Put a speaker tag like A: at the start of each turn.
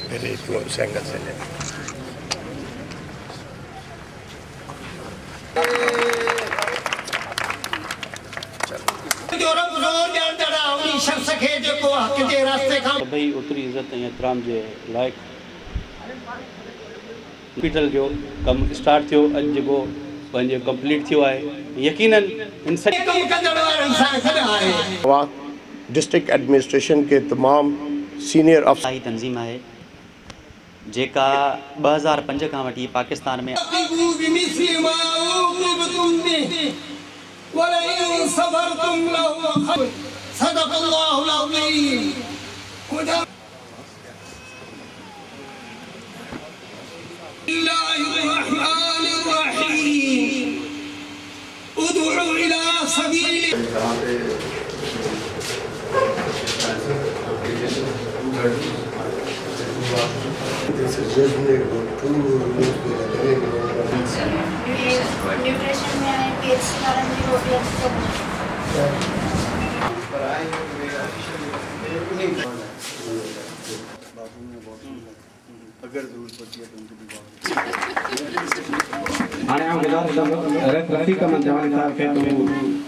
A: मेरे उस एंगल से ले।
B: सभई ओतरी इज़त ऐं एहतराम जे लाइक़ हॉस्पिटल जो कम स्टार्ट थियो अॼु जेको पंहिंजो कंप्लीट थियो आहे यकीनन
A: डिस्ट्रिक्ट एडमिनिस्ट्रेशन के तमाम सीनियर
C: अफ़सर तंज़ीम है जेका 2005 खां वठी पाकिस्तान में
D: न्यूट्रिशन में आए पेट्स कारण भी रोटियां
E: अगर जरूरत पड़ती है तो उनको भी
B: हाणे रफ़ीक अहमद जवानी साहब खे